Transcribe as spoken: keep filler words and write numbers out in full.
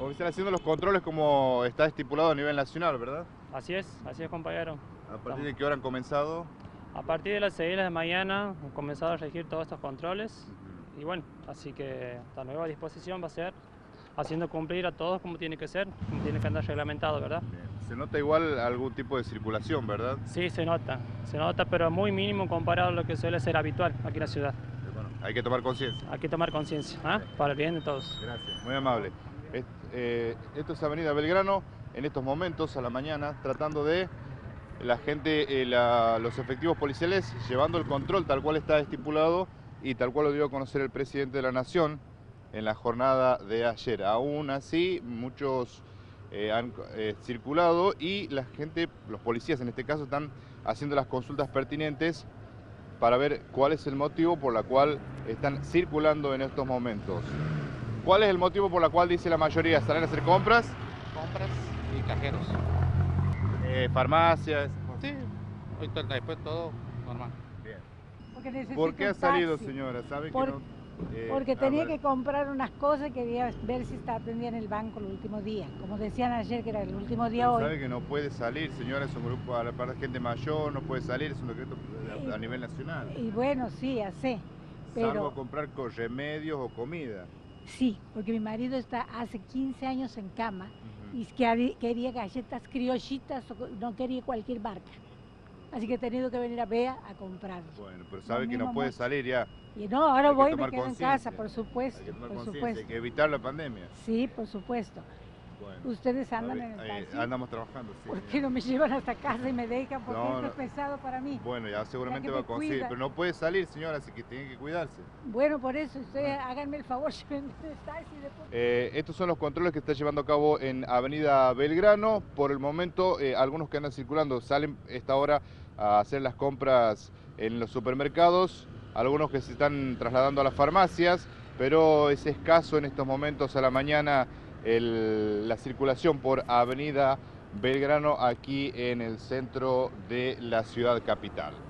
Oficial, haciendo los controles como está estipulado a nivel nacional, ¿verdad? Así es, así es, compañero. ¿A partir de qué hora han comenzado? A partir de las seis de la mañana han comenzado a regir todos estos controles. Uh-huh. Y bueno, así que la nueva disposición va a ser haciendo cumplir a todos como tiene que ser, como tiene que andar reglamentado, ¿verdad? Bien. Se nota igual algún tipo de circulación, ¿verdad? Sí, se nota, se nota, pero muy mínimo comparado a lo que suele ser habitual aquí en la ciudad. Bueno, hay que tomar conciencia. Hay que tomar conciencia, ¿eh? Para el bien de todos. Gracias, muy amable. Eh, esto es Avenida Belgrano, en estos momentos a la mañana, tratando de la gente, eh, la, los efectivos policiales llevando el control tal cual está estipulado y tal cual lo dio a conocer el presidente de la Nación en la jornada de ayer. Aún así, muchos eh, han eh, circulado y la gente, los policías en este caso, están haciendo las consultas pertinentes para ver cuál es el motivo por la cual están circulando en estos momentos. ¿Cuál es el motivo por el cual dice la mayoría? ¿Salen a hacer compras? Compras y cajeros. Eh, farmacias. Sí, ahorita después todo normal. Bien. ¿Por qué ha salido, señora? ¿Sabe Por, que no, eh, porque tenía que comprar unas cosas y quería ver si atendía en el banco el último día. Como decían ayer que era el último día hoy. Sabe que no puede salir, señora, es un grupo para, para gente mayor, no puede salir, es un decreto a, a nivel nacional. Y bueno, sí, ya sé. Pero... Salvo comprar con remedios o comida. Sí, porque mi marido está hace quince años en cama uh-huh. y que quería galletas criollitas, no quería cualquier marca. Así que he tenido que venir a Bea a comprar. Bueno, pero sabe que no puede mucho. salir ya. Y no, ahora voy y me quedo en casa, por supuesto. Hay que tomar por supuesto. Hay que evitar la pandemia. Sí, por supuesto. Bueno, ¿Ustedes andan ver, en el eh, taxi? Andamos trabajando, sí. ¿Por qué no me llevan hasta casa y me dejan? Porque no, esto no. es pesado para mí. Bueno, ya seguramente va a conseguir, pero no puede salir, señora, así que tiene que cuidarse. Bueno, por eso, ustedes ah. háganme el favor, llévenme el taxi después. Eh, estos son los controles que está llevando a cabo en Avenida Belgrano. Por el momento, eh, algunos que andan circulando salen a esta hora a hacer las compras en los supermercados, algunos que se están trasladando a las farmacias, pero es escaso en estos momentos a la mañana el, la circulación por Avenida Belgrano aquí en el centro de la ciudad capital.